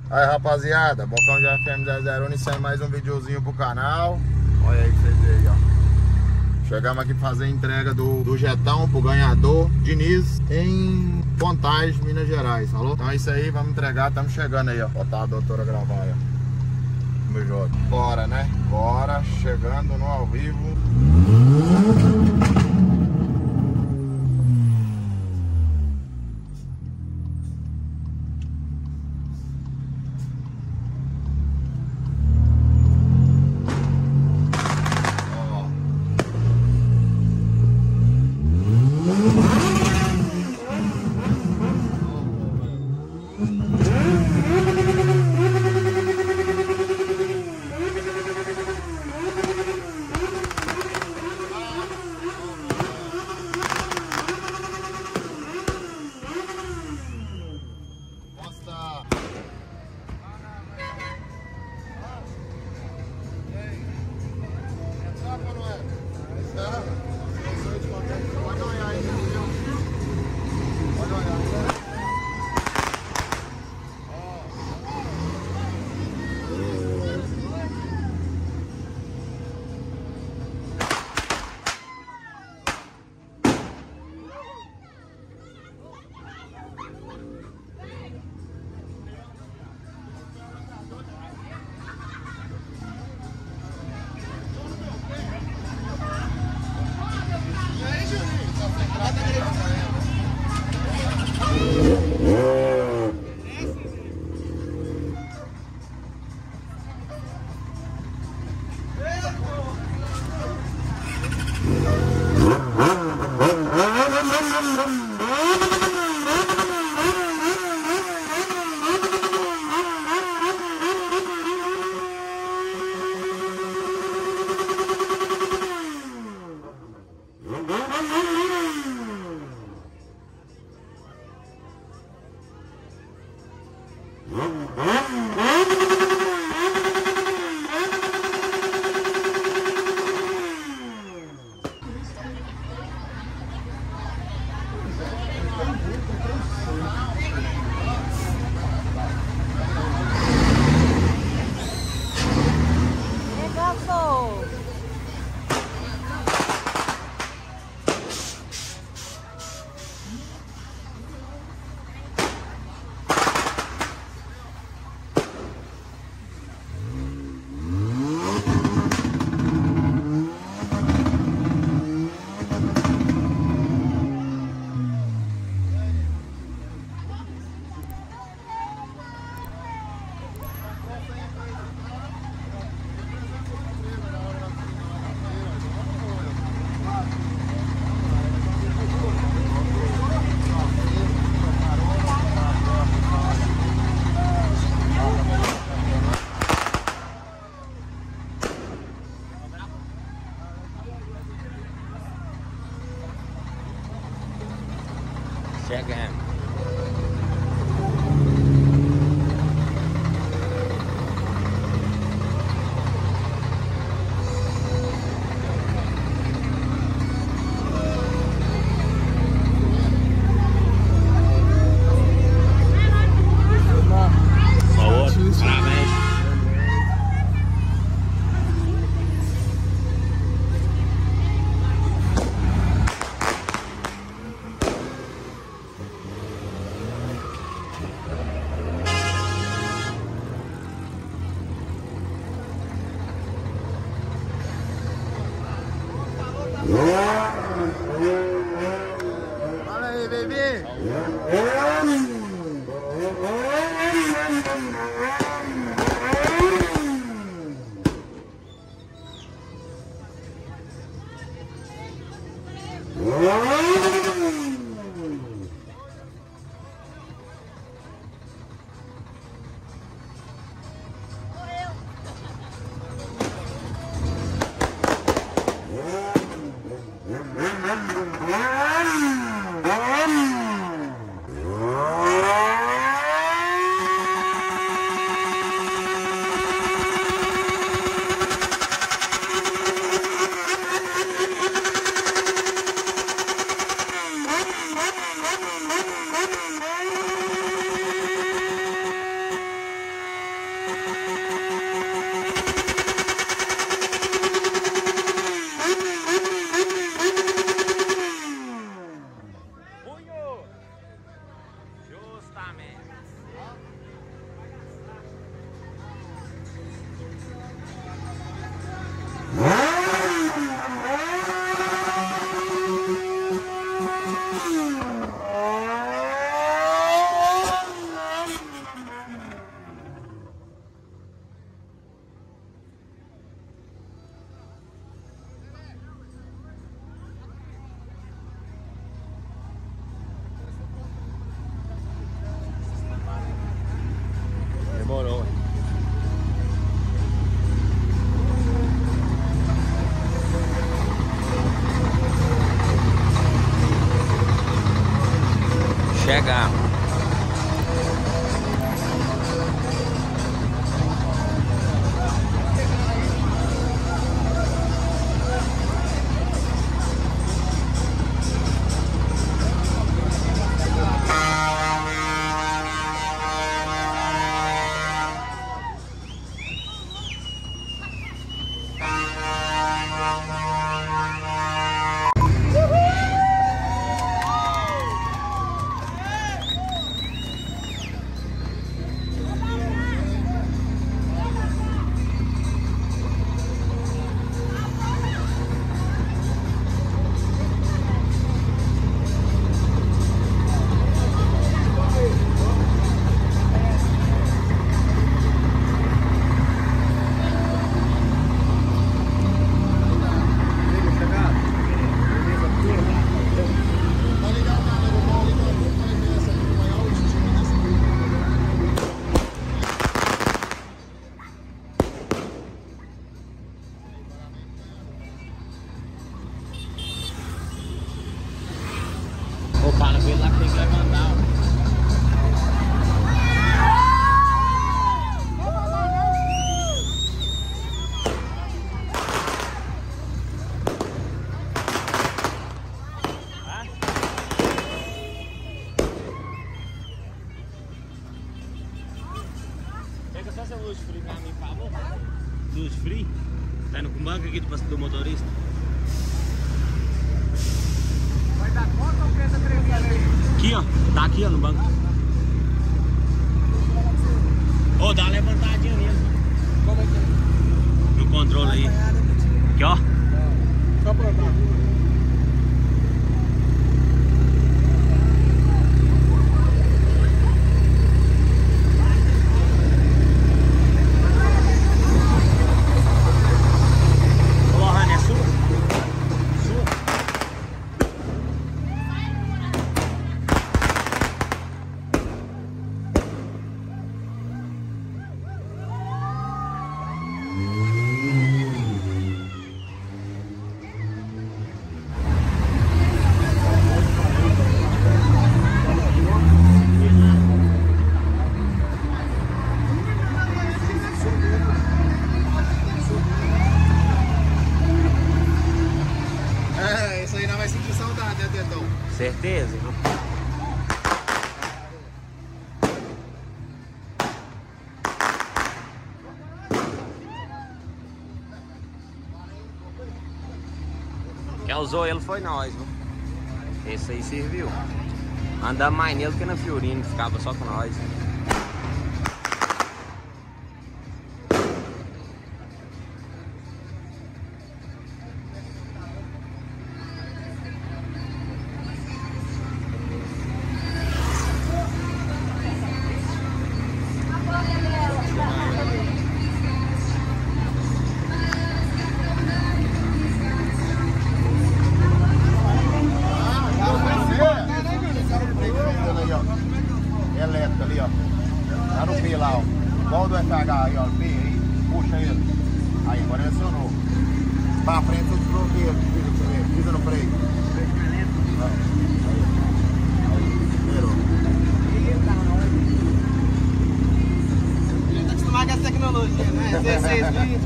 Aí, rapaziada, Bocão de FM001 iniciando mais um videozinho pro canal. Olha aí que vocês veem, ó. Chegamos aqui pra fazer a entrega do jetão pro ganhador, Diniz, em Contagem, Minas Gerais, falou? Então é isso aí, vamos entregar, estamos chegando aí, ó. Botar a doutora gravar aí, ó. Meu Jota. Bora, né? Bora, chegando no ao vivo. Chegando. Fala aí, bebê. Demorou. Chegamos. O cara veio lá que tem que levantar. Pega só essa luz free pra mim, por favor. Luz free? Tá no banco aqui do motorista. Vai dar conta ou pesa 3 vezes? Aqui, ó. Tá aqui, ó, no banco. Ô, dá uma levantadinha mesmo. Como é que é? No controle aí. Aqui, ó. Só pra andar. Isso aí não vai sentir saudade, né, Dedão? Certeza? Quem usou ele foi nós, viu? Esse aí serviu. Andamos mais nele que na Fiorino, ficava só com nós. Elétrico ali, ó. Tá no P lá, ó. Igual do FH aí, ó. P aí, puxa ele. Aí, agora ele acionou. Pra frente eu desbloqueio. Pisa no freio. Aí, liberou. Ele tá acostumado com essa tecnologia, né? 16 vídeos,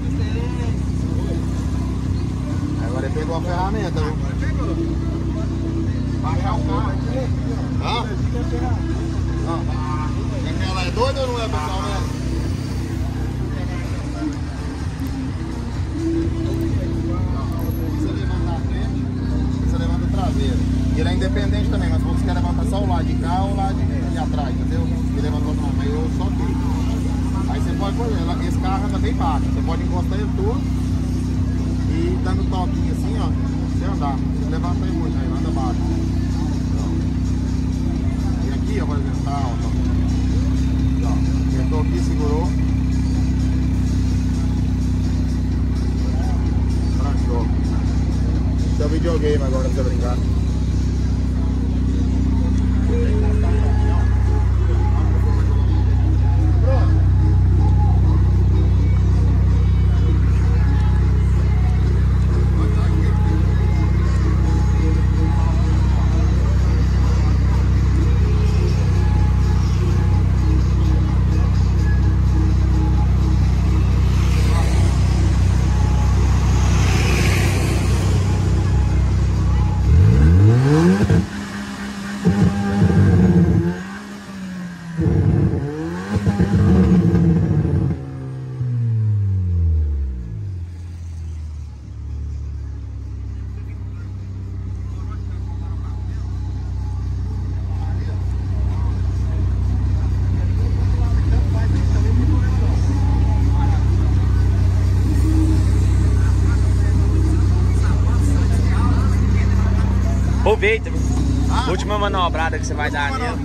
agora ele pegou a ferramenta, viu? Baixar o carro. Hã? Ela é doida ou não é, pessoal, né? Você levanta a frente, você levanta o traseiro. E ele é independente também, mas você quer levantar só o lado de cá ou o lado de atrás, entendeu? Ele levantou não, mas eu só aqui. Aí você pode fazer, esse carro anda bem baixo, você pode encostar ele todo e dando toquinho assim, ó, você andar. Você levanta ele muito, aí anda baixo. E aqui, ó, por exemplo, tá alto. Apertou aqui, segurou. Pronto. Esse é o videogame agora pra você brincar. Pronto. Aproveita, viu? Última manobrada que você vai dar nele.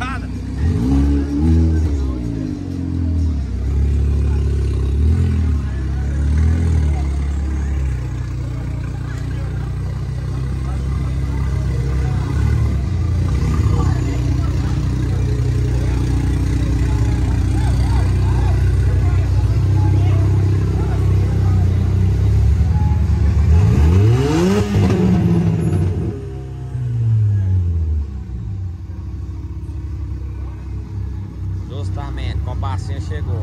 Justamente, o compassinho chegou.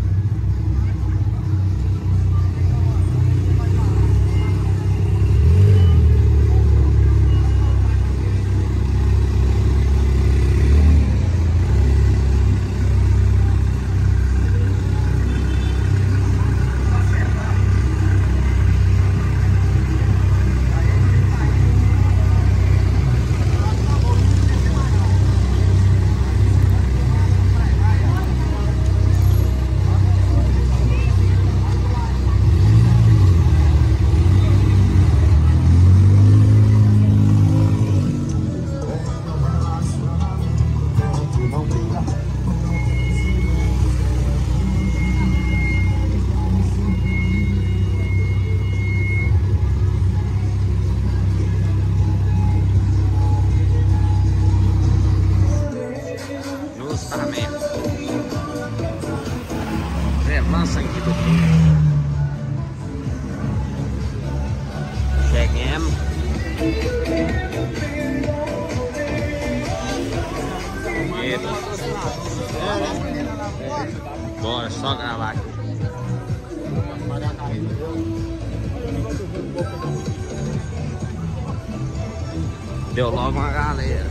Lança aqui do Pinho. Chegamos. Bora, só gravar aqui. Deu logo uma galera.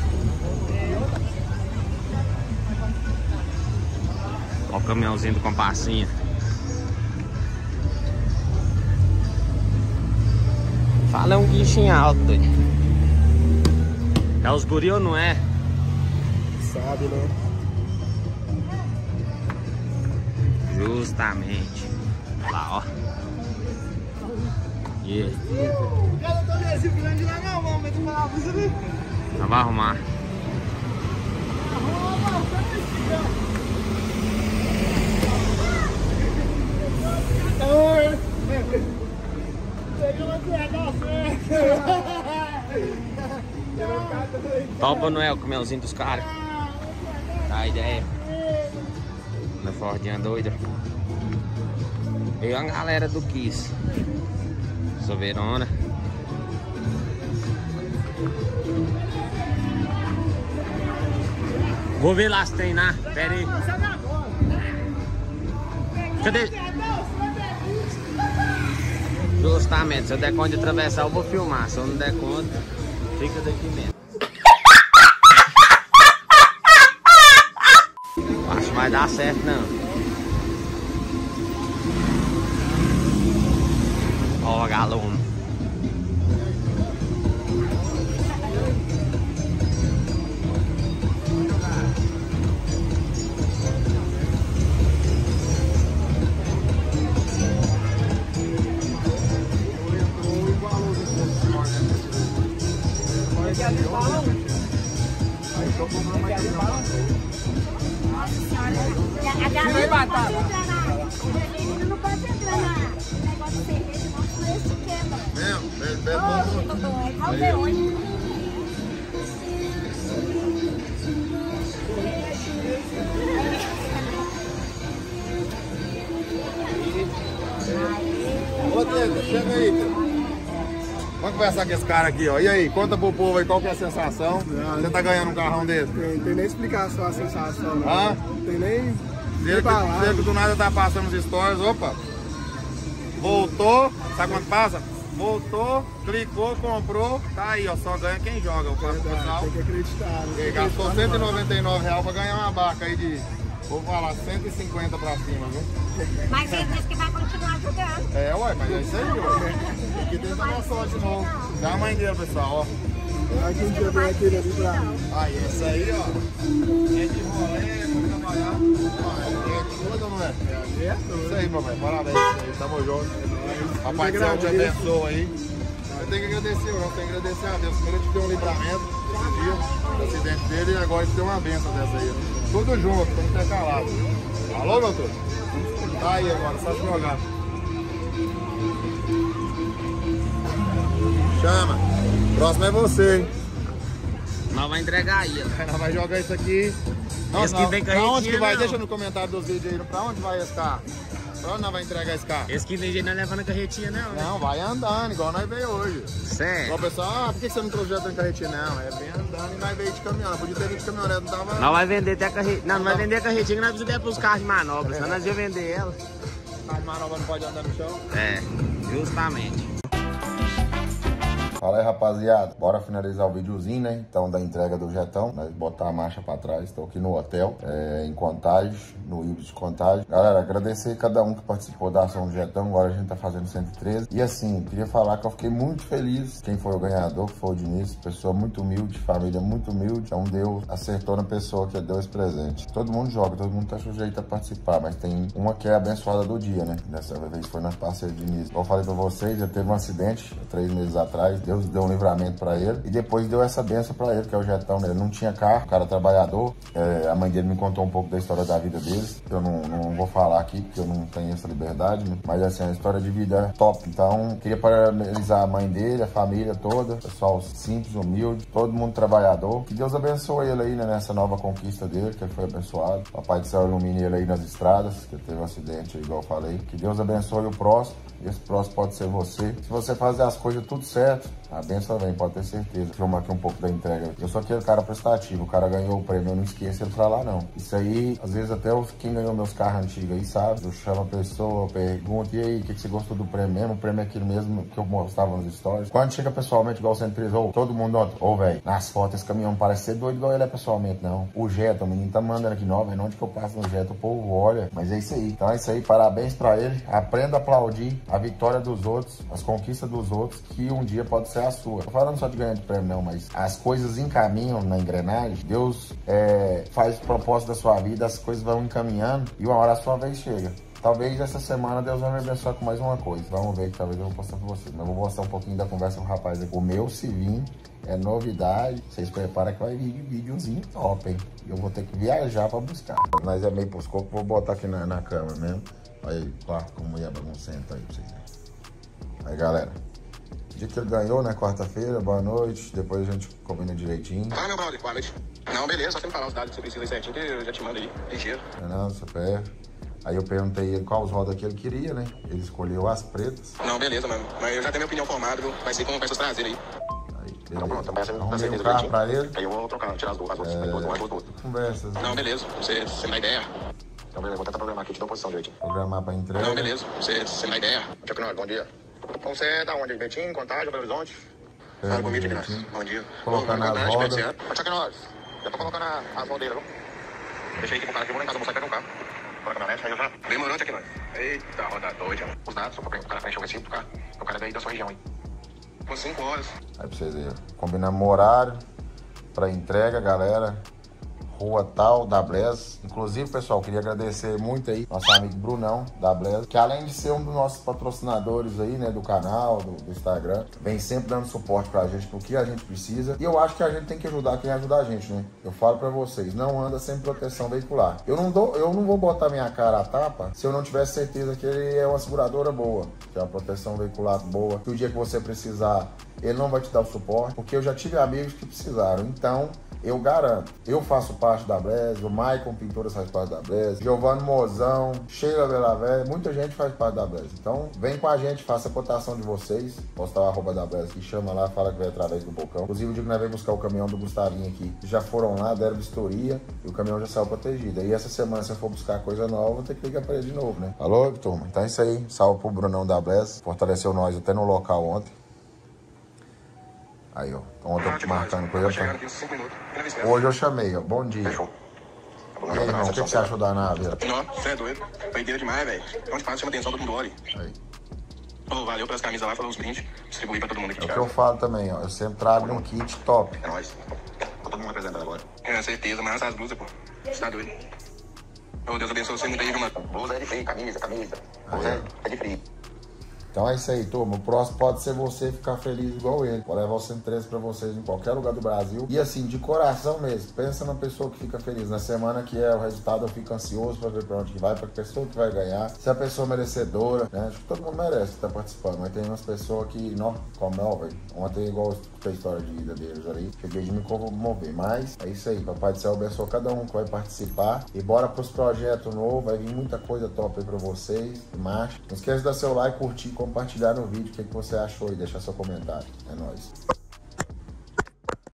Olha o caminhãozinho do compassinho. Fala, é um guichinho alto. É os guri ou não é? Sabe, né? Justamente. Olha lá, ó. Yeah. Eu não tô nesse grande lá não, vamos ver se falar pra você ver. Já vai arrumar. Topa, não é o caminhãozinho dos caras? Dá a ideia. Na Fordinha doida. Veio a galera do Kiss. Soberona. Vou ver lá se tem lá. Pera aí. Cadê? Justamente, se eu der conta de atravessar, eu vou filmar. Se eu não der conta, fica daqui mesmo. Acho que vai dar certo, não. Ó, galão. A galera não pode entrar na... não pode entrar na negócio de cerveja, não, senão esse quebra. Olha o leões. Ô, Diego, chega aí, Diego. Vamos conversar com esse cara aqui, ó. E aí, conta pro povo aí qual que é a sensação. Você tá ganhando um carrão desse? Não tem nem explicação a sensação, não. Hã? Não tem nem... Diego do nada tá passando os stories, opa. Voltou, sabe quanto passa? Voltou, clicou, comprou, tá aí, ó. Só ganha quem joga. O pessoal Tem que acreditar. Né? gastou R$199 pra ganhar uma barca aí de... Vou falar, 150 pra cima, viu? Mas ele disse que vai continuar jogando. É, ué, mas é isso aí, ué. Aqui tem essa noção de novo. Dá a mãe dele, pessoal, ó. Aqui um dia vem aquele ali pra... Aí, essa aí, ó. É de rolê, vamos trabalhar. É tudo, não é? É isso aí, papai. Parabéns. Tamo junto. Rapaz, Deus te abençoe aí. tem que agradecer, não tem que agradecer a Deus. Primeiro te deu um livramento esse dia, do acidente dele, e agora te deu uma benção dessa aí. Tudo junto, tem que estar calado. Alô, doutor? Tá aí agora, só te olhar. Chama. Próximo é você, hein? Nós vamos entregar aí, ó. Nós vamos jogar isso aqui. Esse que vem carretinha, pra onde que vai? não. Deixa no comentário dos vídeos aí. Pra onde vai esse carro? Pra onde nós vamos entregar esse carro? Esse que tem jeito não é levando a carretinha, não, né? Não, vai andando, igual nós veio hoje. Sério? Igual o pessoal, por que você não trouxe já em carretinha? Não, é bem andando e nós veio de caminhão. Podia ter vindo de caminhonete, não tava... Nós vai vender até a carretinha. Não vai vender a carretinha, que nós precisamos ir pros carros de manobra, senão nós ia vender ela. Carro de manobra não pode andar no chão. É, justamente. Fala aí, rapaziada, bora finalizar o videozinho, né? Então, da entrega do jetão, nós botar a marcha pra trás. Estou aqui no hotel, em Contagem, no Ibis de Contagem. Galera, agradecer cada um que participou da ação do jetão. Agora a gente tá fazendo 113. E assim, queria falar que eu fiquei muito feliz. Quem foi o ganhador, que foi o Diniz, pessoa muito humilde, família muito humilde. Então Deus acertou na pessoa que deu esse presente. Todo mundo joga, todo mundo tá sujeito a participar, mas tem uma que é a abençoada do dia, né? Dessa vez foi na parceira do Diniz. Como eu falei pra vocês, já teve um acidente 3 meses atrás. Deus deu um livramento pra ele e depois deu essa benção pra ele, que é o jetão, né? Ele não tinha carro, cara trabalhador. A mãe dele me contou um pouco da história da vida deles. Eu não vou falar aqui, porque eu não tenho essa liberdade, né? Mas assim, a história de vida é top. Então, queria parabenizar a mãe dele, a família toda, pessoal simples, humilde, todo mundo trabalhador. Que Deus abençoe ele aí, né? Nessa nova conquista dele, que ele foi abençoado. Papai do céu ilumine ele aí nas estradas, que teve um acidente, igual eu falei. Que Deus abençoe o próximo. Esse próximo pode ser você. Se você fazer as coisas tudo certo, a benção vem, pode ter certeza. Filmar aqui um pouco da entrega. Eu sou aquele cara prestativo, o cara ganhou o prêmio, eu não esqueço ele pra lá não. Isso aí, às vezes até quem ganhou meus carros antigos aí sabe, eu chamo a pessoa, pergunto, e aí, o que você gostou do prêmio mesmo? O prêmio é aquilo mesmo que eu mostrava nos stories. Quando chega pessoalmente, igual você empresa, todo mundo nota, velho, nas fotos esse caminhão parece ser doido igual ele é pessoalmente, não. O Jetta, o menino tá mandando aqui, não, velho, onde que eu passo no Jetta, o povo olha. Mas é isso aí. Então é isso aí, parabéns pra ele, aprenda a aplaudir a vitória dos outros, as conquistas dos outros, que um dia pode ser a sua. Tô falando só de ganhar de prêmio não, mas as coisas encaminham na engrenagem. Deus faz o propósito da sua vida, as coisas vão encaminhando e uma hora a sua vez chega. Talvez essa semana Deus vai me abençoar com mais uma coisa. Vamos ver que talvez eu vou postar pra vocês. Mas eu vou mostrar um pouquinho da conversa com o rapaz aqui. O meu Civinho é novidade. Vocês preparam que vai vir videozinho top, hein? Eu vou ter que viajar pra buscar. Mas é meio pros cocos, vou botar aqui na cama mesmo. Aí, quarto com mulher baguncenta aí pra vocês verem. Aí, galera. Dia que ele ganhou, né? Quarta-feira, boa noite. Depois a gente combina direitinho. Ah, meu brother, boa noite. Não, beleza, só tem que falar os dados que você precisa aí certinho, que eu já te mando aí, ligeiro. Não, CPF. Aí eu perguntei ele quais rodas que ele queria, né? Ele escolheu as pretas. Não, beleza, mano. Mas eu já tenho minha opinião formada, viu? Vai ser com peças traseiras aí. Aí, beleza. Então pronto, vai ser arrumei o carro pra ele. Aí eu vou trocar, tirar as duas Conversas. Não, beleza, você me dá ideia. Então beleza, vou tentar programar aqui, te dou posição direitinho. Programar pra entrega. Não, beleza, você me dá ideia. Chuck Norris, bom dia. Então você é da onde? Betim, Contagem, Belo Horizonte? Fala comigo, Chuck Norris. Bom dia. Colocar nas rodas. Ô, Chuck Norris, já tô colocando as rodeiras, viu? Deixa aí que pro cara aqui, eu vou lá em casa, vou sair pegar um carro. Coloca na net, aí eu já... Demorou, Chuck Norris. Eita, roda doida. Os dados, só pra o cara preencher o recibo do carro. O cara daí da sua região, hein? Com 5 horas. Aí pra vocês verem. Combinamos horário pra entrega, galera. Rua tal, da Bless. Inclusive, pessoal, queria agradecer muito aí nosso amigo Brunão, da Bless, que além de ser um dos nossos patrocinadores aí, né, do canal, do Instagram, vem sempre dando suporte pra gente, pro que a gente precisa. E eu acho que a gente tem que ajudar quem ajuda a gente, né? Eu falo pra vocês, não anda sem proteção veicular. Eu não vou botar minha cara a tapa se eu não tivesse certeza que ele é uma seguradora boa, que é uma proteção veicular boa, que o dia que você precisar, ele não vai te dar o suporte, porque eu já tive amigos que precisaram. Então, eu garanto, eu faço parte da Bless, o Maicon Pintura faz parte da Bless, Giovanni Mozão, Sheila Belavé, muita gente faz parte da Bless. Então, vem com a gente, faça a cotação de vocês, postar o @ da Bless aqui, chama lá, fala que vai através do Bocão. Inclusive, o dia que nós vamos buscar o caminhão do Gustavinho aqui, já foram lá, deram vistoria e o caminhão já saiu protegido. E essa semana, se eu for buscar coisa nova, vou ter que ligar pra ele de novo, né? Alô, turma? Então é isso aí, salve pro Brunão da Bless, fortaleceu nós até no local ontem. Aí, ó. Então eu tô marcando com ele. Hoje eu chamei, ó. Bom dia. Fechou. E aí, irmão, o que você achou da nave? Não, você é doido. Foi inteira demais, velho. Onde passa, chama atenção, todo mundo olha. Aí. Oh, valeu pelas camisas lá, falou os brindes. Distribuí pra todo mundo aqui. É o que eu falo também, ó. Eu sempre trago um kit top. É nóis. Tá todo mundo apresentando agora. É, certeza, mas as blusas, pô. Você tá doido? Ô, Deus abençoe você muito aí, viu, mano? Blusa é de frio, camisa. Blusa é de frio. Então é isso aí, turma. O próximo pode ser você ficar feliz igual ele. Vou levar o 113 pra vocês em qualquer lugar do Brasil. E assim, de coração mesmo, pensa na pessoa que fica feliz. Na semana que é o resultado, eu fico ansioso pra ver pra onde que vai, pra pessoa que vai ganhar. Se a pessoa merecedora, né? Acho que todo mundo merece que tá participando. Mas tem umas pessoas que, não, como não, velho. Ontem, igual eu escutei a história de vida deles ali, cheguei de me comover. Mas é isso aí, Papai do Céu abençoa cada um que vai participar. E bora pros projetos novos, vai vir muita coisa top aí pra vocês. Macho. Não esquece de dar seu like, curtir, compartilhar no vídeo. O que você achou e deixar seu comentário. É nóis.